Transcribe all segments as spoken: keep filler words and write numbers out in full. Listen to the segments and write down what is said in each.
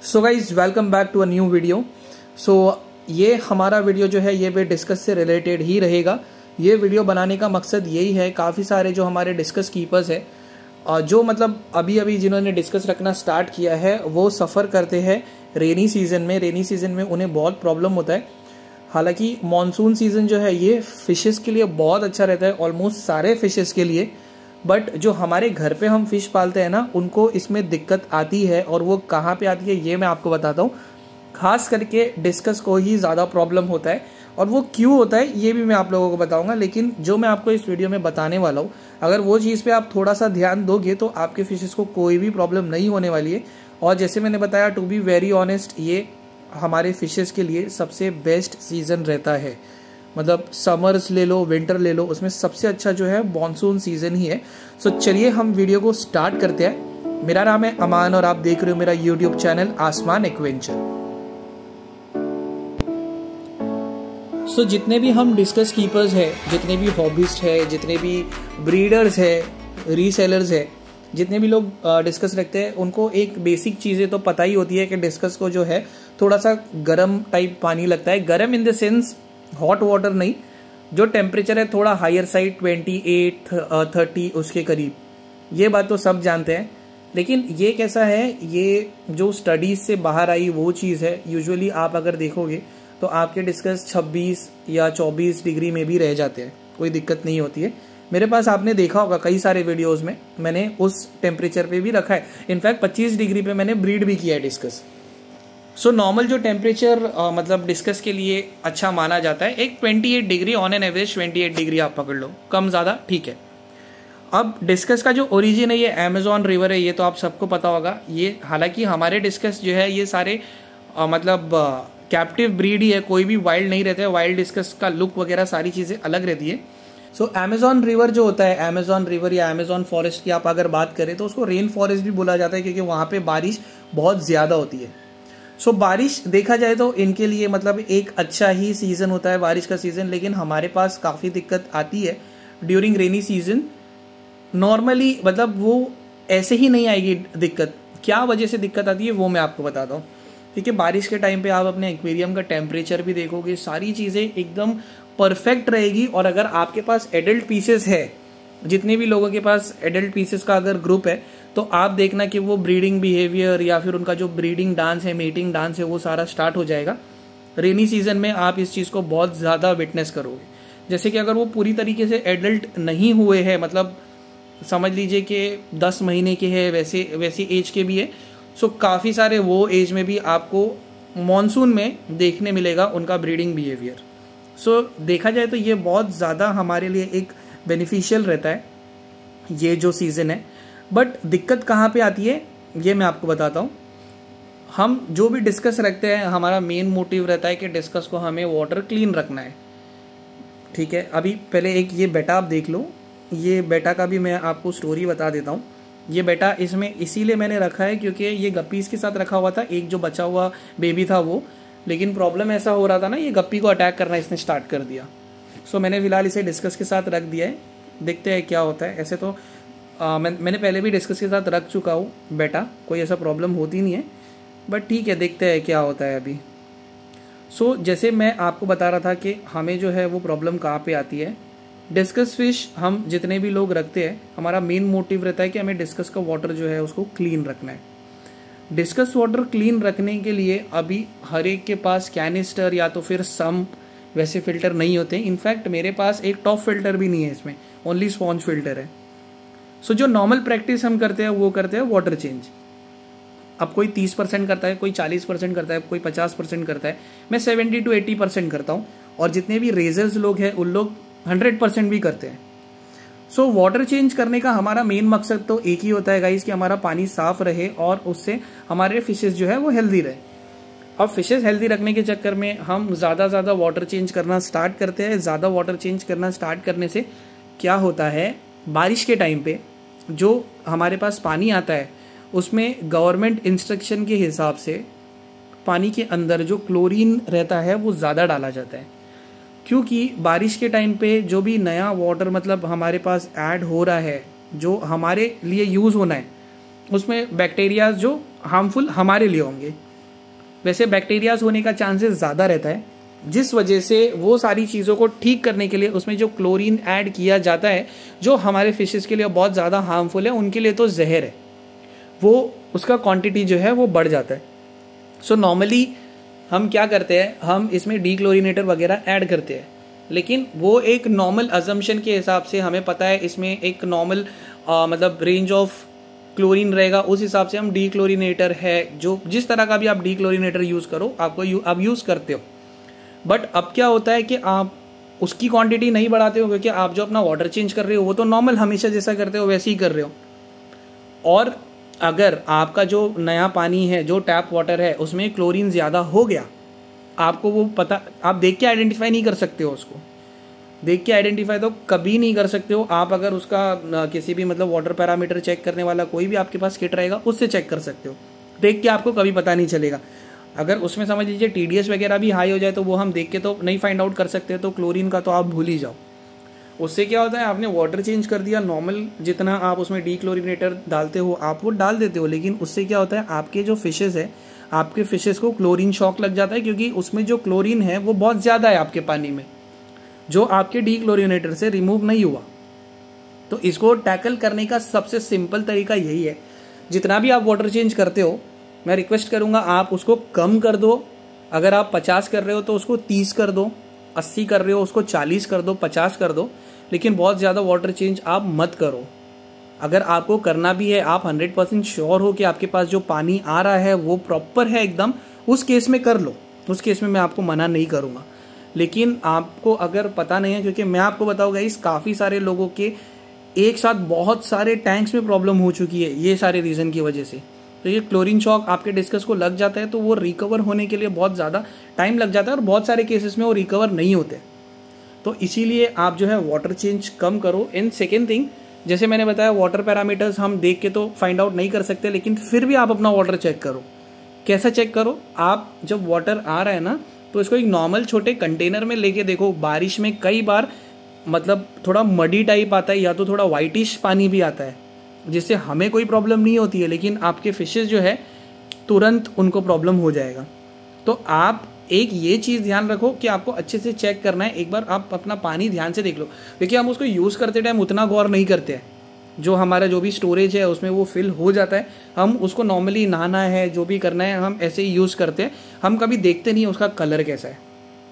So guys welcome back to a new video. सो ये हमारा वीडियो जो है ये भी डिस्कस से रिलेटेड ही रहेगा। ये वीडियो बनाने का मकसद यही है, काफ़ी सारे जो हमारे डिस्कस कीपर्स है जो मतलब अभी अभी जिन्होंने डिस्कस रखना स्टार्ट किया है वो सफ़र करते हैं रेनी सीज़न में। रेनी सीज़न में उन्हें बहुत प्रॉब्लम होता है। हालांकि मॉनसून सीज़न जो है ये फ़िशेस के लिए बहुत अच्छा रहता है, ऑलमोस्ट सारे फिशेस के लिए। बट जो हमारे घर पे हम फिश पालते हैं ना, उनको इसमें दिक्कत आती है, और वो कहाँ पे आती है ये मैं आपको बताता हूँ। खास करके डिस्कस को ही ज़्यादा प्रॉब्लम होता है, और वो क्यों होता है ये भी मैं आप लोगों को बताऊंगा। लेकिन जो मैं आपको इस वीडियो में बताने वाला हूँ, अगर वो चीज़ पे आप थोड़ा सा ध्यान दोगे तो आपके फिशेस को कोई भी प्रॉब्लम नहीं होने वाली है। और जैसे मैंने बताया, टू बी वेरी ऑनेस्ट, ये हमारे फिशेस के लिए सबसे बेस्ट सीज़न रहता है। मतलब समर्स ले लो, विंटर ले लो, उसमें सबसे अच्छा जो है मॉनसून सीज़न ही है। सो चलिए हम वीडियो को स्टार्ट करते हैं। मेरा नाम है अमान और आप देख रहे हो मेरा यूट्यूब चैनल आसमान एक्वेंचर। सो so, जितने भी हम डिस्कस कीपर्स है, जितने भी हॉबिस्ट है, जितने भी ब्रीडर्स है, रीसेलर्स है, जितने भी लोग डिस्कस रखते हैं, उनको एक बेसिक चीज़ें तो पता ही होती है कि डिस्कस को जो है थोड़ा सा गर्म टाइप पानी लगता है। गर्म in the sense hot water नहीं, जो टेम्परेचर है थोड़ा higher side twenty eight thirty उसके करीब। ये बात तो सब जानते हैं। लेकिन ये कैसा है, ये जो स्टडीज से बाहर आई वो चीज़ है। यूजुअली आप अगर देखोगे तो आपके डिस्कस छब्बीस या चौबीस डिग्री में भी रह जाते हैं, कोई दिक्कत नहीं होती है। मेरे पास आपने देखा होगा कई सारे वीडियोस में मैंने उस टेम्परेचर पे भी रखा है। इनफैक्ट पच्चीस डिग्री पे मैंने ब्रीड भी किया है डिस्कस। सो so, नॉर्मल जो टेम्परेचर मतलब डिस्कस के लिए अच्छा माना जाता है, एक अट्ठाईस डिग्री ऑन एन एवरेज, अट्ठाईस डिग्री आप पकड़ लो, कम ज़्यादा ठीक है। अब डिस्कस का जो ओरिजिन है ये अमेजॉन रिवर है, ये तो आप सबको पता होगा। ये हालांकि हमारे डिस्कस जो है ये सारे आ, मतलब कैप्टिव ब्रीड ही है, कोई भी वाइल्ड नहीं रहता है। वाइल्ड डिस्कस का लुक वगैरह सारी चीज़ें अलग रहती है। सो अमेजॉन रिवर जो होता है, अमेजॉन रिवर या अमेजॉन फॉरेस्ट की आप अगर बात करें तो उसको रेन फॉरेस्ट भी बोला जाता है, क्योंकि वहाँ पे बारिश बहुत ज़्यादा होती है। सो so, बारिश देखा जाए तो इनके लिए मतलब एक अच्छा ही सीज़न होता है बारिश का सीज़न। लेकिन हमारे पास काफ़ी दिक्कत आती है ड्यूरिंग रेनी सीज़न। नॉर्मली मतलब वो ऐसे ही नहीं आएगी दिक्कत। क्या वजह से दिक्कत आती है वो मैं आपको बताता हूँ। क्योंकि बारिश के टाइम पे आप अपने एक्वेरियम का टेम्परेचर भी देखोगे, सारी चीज़ें एकदम परफेक्ट रहेगी। और अगर आपके पास एडल्ट पीसेस है, जितने भी लोगों के पास एडल्ट पीसेस का अगर ग्रुप है, तो आप देखना कि वो ब्रीडिंग बिहेवियर या फिर उनका जो ब्रीडिंग डांस है, मेटिंग डांस है, वो सारा स्टार्ट हो जाएगा। रेनी सीजन में आप इस चीज़ को बहुत ज़्यादा विटनेस करोगे। जैसे कि अगर वो पूरी तरीके से एडल्ट नहीं हुए हैं, मतलब समझ लीजिए कि दस महीने के हैं, वैसे वैसी एज के भी है, सो काफ़ी सारे वो एज में भी आपको मॉनसून में देखने मिलेगा उनका ब्रीडिंग बिहेवियर। सो देखा जाए तो ये बहुत ज़्यादा हमारे लिए एक बेनिफिशियल रहता है ये जो सीज़न है। बट दिक्कत कहाँ पे आती है ये मैं आपको बताता हूँ। हम जो भी डिस्कस रखते हैं, हमारा मेन मोटिव रहता है कि डिस्कस को हमें वाटर क्लीन रखना है, ठीक है। अभी पहले एक ये बेटा आप देख लो, ये बेटा का भी मैं आपको स्टोरी बता देता हूँ। ये बेटा इसमें इसीलिए मैंने रखा है क्योंकि ये गप्पीज़ के साथ रखा हुआ था, एक जो बचा हुआ बेबी था वो। लेकिन प्रॉब्लम ऐसा हो रहा था ना, ये गप्पी को अटैक करना इसने स्टार्ट कर दिया। सो मैंने फिलहाल इसे डिस्कस के साथ रख दिया है, देखते हैं क्या होता है। ऐसे तो आ, मैं मैंने पहले भी डिस्कस के साथ रख चुका हूँ बेटा, कोई ऐसा प्रॉब्लम होती नहीं है। बट ठीक है, देखते हैं क्या होता है अभी। सो so, जैसे मैं आपको बता रहा था कि हमें जो है वो प्रॉब्लम कहाँ पे आती है। डिस्कस फिश हम जितने भी लोग रखते हैं, हमारा मेन मोटिव रहता है कि हमें डिस्कस का वाटर जो है उसको क्लीन रखना है। डिस्कस वाटर क्लीन रखने के लिए अभी हर एक के पास कैनिस्टर या तो फिर सम्प वैसे फ़िल्टर नहीं होते। इनफैक्ट मेरे पास एक टॉप फिल्टर भी नहीं है, इसमें ओनली स्पॉन्ज फिल्टर है। सो so, जो नॉर्मल प्रैक्टिस हम करते हैं वो करते हैं वाटर चेंज। अब कोई तीस परसेंट करता है, कोई चालीस परसेंट करता है, कोई पचास परसेंट करता है। मैं सेवेंटी टू एटी परसेंट करता हूँ, और जितने भी रेजर्स लोग हैं उन लोग हंड्रेड परसेंट भी करते हैं। सो वाटर चेंज करने का हमारा मेन मकसद तो एक ही होता है गाइस, कि हमारा पानी साफ रहे और उससे हमारे फिशेस जो है वो हेल्दी रहे। अब फिशेस हेल्दी रखने के चक्कर में हम ज़्यादा ज़्यादा वाटर चेंज करना स्टार्ट करते हैं। ज़्यादा वाटर चेंज करना स्टार्ट करने से क्या होता है, बारिश के टाइम पे जो हमारे पास पानी आता है उसमें गवर्नमेंट इंस्ट्रक्शन के हिसाब से पानी के अंदर जो क्लोरीन रहता है वो ज़्यादा डाला जाता है। क्योंकि बारिश के टाइम पे जो भी नया वाटर मतलब हमारे पास ऐड हो रहा है, जो हमारे लिए यूज़ होना है, उसमें बैक्टीरिया जो हार्मफुल हमारे लिए होंगे, वैसे बैक्टीरियाज होने का चांसेस ज़्यादा रहता है, जिस वजह से वो सारी चीज़ों को ठीक करने के लिए उसमें जो क्लोरीन ऐड किया जाता है, जो हमारे फिशेस के लिए बहुत ज़्यादा हार्मफुल है, उनके लिए तो जहर है, वो उसका क्वांटिटी जो है वो बढ़ जाता है। सो नॉर्मली हम क्या करते हैं, हम इसमें डीक्लोरिनेटर वगैरह ऐड करते हैं, लेकिन वो एक नॉर्मल अजम्पशन के हिसाब से हमें पता है इसमें एक नॉर्मल मतलब रेंज ऑफ क्लोरीन रहेगा, उस हिसाब से हम डीक्लोरिनेटर है, जो जिस तरह का भी आप डीक्लोरिनेटर यूज़ करो आपको यू, आप यूज़ करते हो। बट अब क्या होता है कि आप उसकी क्वांटिटी नहीं बढ़ाते हो, क्योंकि आप जो अपना वाटर चेंज कर रहे हो वो तो नॉर्मल हमेशा जैसा करते हो वैसे ही कर रहे हो। और अगर आपका जो नया पानी है, जो टैप वाटर है, उसमें क्लोरीन ज़्यादा हो गया, आपको वो पता, आप देख के आइडेंटिफाई नहीं कर सकते हो, उसको देख के आइडेंटिफाई तो कभी नहीं कर सकते हो आप। अगर उसका किसी भी मतलब वाटर पैरामीटर चेक करने वाला कोई भी आपके पास किट रहेगा, उससे चेक कर सकते हो, देख के आपको कभी पता नहीं चलेगा। अगर उसमें समझ लीजिए टीडीएस वगैरह भी हाई हो जाए तो वो हम देख के तो नहीं फाइंड आउट कर सकते, तो क्लोरीन का तो आप भूल ही जाओ। उससे क्या होता है, आपने वाटर चेंज कर दिया, नॉर्मल जितना आप उसमें डीक्लोरिनेटर डालते हो आप वो डाल देते हो, लेकिन उससे क्या होता है, आपके जो फिशेस है, आपके फिशेस को क्लोरीन शॉक लग जाता है, क्योंकि उसमें जो क्लोरीन है वो बहुत ज़्यादा है आपके पानी में, जो आपके डीक्लोरिनेटर से रिमूव नहीं हुआ। तो इसको टैकल करने का सबसे सिंपल तरीका यही है, जितना भी आप वाटर चेंज करते हो, मैं रिक्वेस्ट करूंगा आप उसको कम कर दो। अगर आप पचास कर रहे हो तो उसको तीस कर दो, अस्सी कर रहे हो उसको चालीस कर दो, पचास कर दो, लेकिन बहुत ज़्यादा वाटर चेंज आप मत करो। अगर आपको करना भी है, आप हंड्रेड परसेंट श्योर हो कि आपके पास जो पानी आ रहा है वो प्रॉपर है एकदम, उस केस में कर लो, उस केस में मैं आपको मना नहीं करूँगा। लेकिन आपको अगर पता नहीं है, क्योंकि मैं आपको बताऊँगा इस काफ़ी सारे लोगों के एक साथ बहुत सारे टैंक्स में प्रॉब्लम हो चुकी है ये सारे रीज़न की वजह से। तो ये क्लोरीन शॉक आपके डिस्कस को लग जाता है तो वो रिकवर होने के लिए बहुत ज़्यादा टाइम लग जाता है, और बहुत सारे केसेस में वो रिकवर नहीं होते। तो इसीलिए आप जो है वाटर चेंज कम करो। एंड सेकेंड थिंग, जैसे मैंने बताया वाटर पैरामीटर्स हम देख के तो फाइंड आउट नहीं कर सकते, लेकिन फिर भी आप अपना वाटर चेक करो। कैसा चेक करो, आप जब वाटर आ रहा है ना तो इसको एक नॉर्मल छोटे कंटेनर में लेके देखो। बारिश में कई बार मतलब थोड़ा मडी टाइप आता है या तो थोड़ा वाइटिश पानी भी आता है, जिससे हमें कोई प्रॉब्लम नहीं होती है, लेकिन आपके फिशेस जो है तुरंत उनको प्रॉब्लम हो जाएगा। तो आप एक ये चीज़ ध्यान रखो कि आपको अच्छे से चेक करना है। एक बार आप अपना पानी ध्यान से देख लो, क्योंकि हम उसको यूज़ करते टाइम उतना गौर नहीं करते हैं। जो हमारा जो भी स्टोरेज है उसमें वो फिल हो जाता है, हम उसको नॉर्मली नहाना है, जो भी करना है हम ऐसे ही यूज़ करते हैं, हम कभी देखते नहीं उसका कलर कैसा है।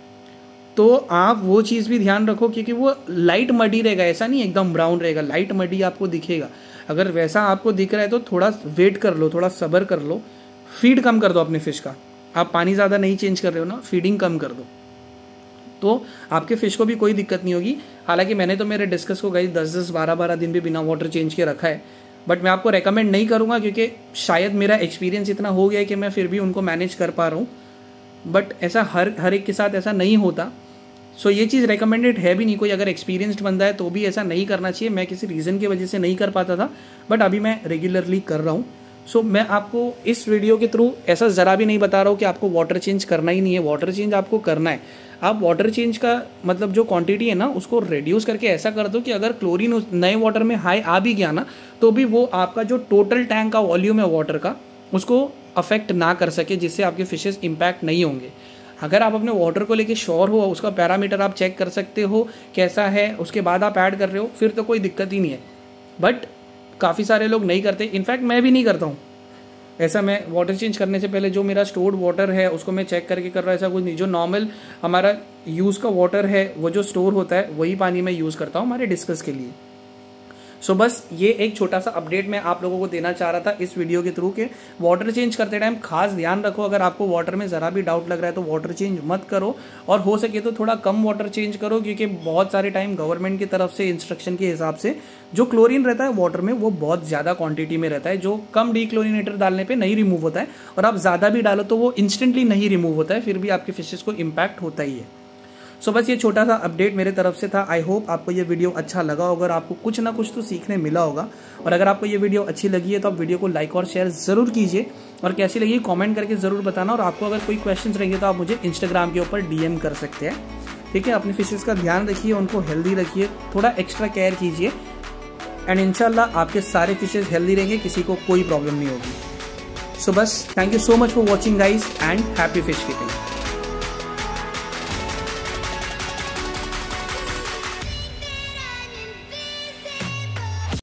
तो आप वो चीज़ भी ध्यान रखो, क्योंकि वो लाइट मडी रहेगा, ऐसा नहीं एकदम ब्राउन रहेगा, लाइट मडी आपको दिखेगा। अगर वैसा आपको दिख रहा है तो थोड़ा वेट कर लो, थोड़ा सब्र कर लो, फीड कम कर दो अपने फिश का। आप पानी ज़्यादा नहीं चेंज कर रहे हो ना, फीडिंग कम कर दो, तो आपके फिश को भी कोई दिक्कत नहीं होगी। हालांकि मैंने तो मेरे डिस्कस को गई दस दस बारह बारह दिन भी बिना वाटर चेंज के रखा है, बट मैं आपको रेकमेंड नहीं करूँगा, क्योंकि शायद मेरा एक्सपीरियंस इतना हो गया है कि मैं फिर भी उनको मैनेज कर पा रहा हूँ। बट ऐसा हर हर एक के साथ ऐसा नहीं होता। सो so, ये चीज़ रेकमेंडेड है भी नहीं। कोई अगर एक्सपीरियंस्ड बंदा है तो भी ऐसा नहीं करना चाहिए। मैं किसी रीज़न की वजह से नहीं कर पाता था, बट अभी मैं रेगुलरली कर रहा हूँ। सो so, मैं आपको इस वीडियो के थ्रू ऐसा ज़रा भी नहीं बता रहा हूँ कि आपको वाटर चेंज करना ही नहीं है। वाटर चेंज आपको करना है। आप वाटर चेंज का मतलब जो क्वांटिटी है ना उसको रिड्यूस करके ऐसा कर दो कि अगर क्लोरीन उस नए वाटर में हाई आ भी गया ना तो भी वो आपका जो टोटल टैंक का वॉल्यूम है वाटर का उसको अफेक्ट ना कर सके, जिससे आपके फिशेस इम्पैक्ट नहीं होंगे। अगर आप अपने वाटर को लेके श्योर हो, उसका पैरामीटर आप चेक कर सकते हो कैसा है, उसके बाद आप ऐड कर रहे हो, फिर तो कोई दिक्कत ही नहीं है। बट काफ़ी सारे लोग नहीं करते, इनफैक्ट मैं भी नहीं करता हूँ ऐसा। मैं वाटर चेंज करने से पहले जो मेरा स्टोर्ड वाटर है उसको मैं चेक करके कर रहा हूँ, ऐसा कुछ नहीं। जो नॉर्मल हमारा यूज़ का वाटर है वो जो स्टोर होता है वही पानी मैं यूज़ करता हूँ हमारे डिस्कस के लिए। सो so, बस ये एक छोटा सा अपडेट मैं आप लोगों को देना चाह रहा था इस वीडियो के थ्रू के वाटर चेंज करते टाइम खास ध्यान रखो। अगर आपको वाटर में ज़रा भी डाउट लग रहा है तो वाटर चेंज मत करो, और हो सके तो थोड़ा कम वाटर चेंज करो, क्योंकि बहुत सारे टाइम गवर्नमेंट की तरफ से इंस्ट्रक्शन के हिसाब से जो क्लोरीन रहता है वाटर में वो बहुत ज़्यादा क्वांटिटी में रहता है, जो कम डीक्लोरिनेटर डालने पर नहीं रिमूव होता है, और आप ज़्यादा भी डालो तो वो इंस्टेंटली नहीं रिमूव होता है, फिर भी आपके फिशेस को इम्पैक्ट होता ही है। सो so, बस ये छोटा सा अपडेट मेरे तरफ से था। आई होप आपको ये वीडियो अच्छा लगा होगा और आपको कुछ ना कुछ तो सीखने मिला होगा। और अगर आपको ये वीडियो अच्छी लगी है तो आप वीडियो को लाइक और शेयर ज़रूर कीजिए, और कैसी लगी कमेंट करके ज़रूर बताना। और आपको अगर कोई क्वेश्चंस रहेंगे तो आप मुझे इंस्टाग्राम के ऊपर डीएम कर सकते हैं, ठीक है। अपने फिशेस का ध्यान रखिए, उनको हेल्दी रखिए, थोड़ा एक्स्ट्रा केयर कीजिए, एंड इंशाल्लाह आपके सारे फिशेस हेल्दी रहेंगे, किसी को कोई प्रॉब्लम नहीं होगी। सो बस thank you so much for watching guys and happy fish keeping.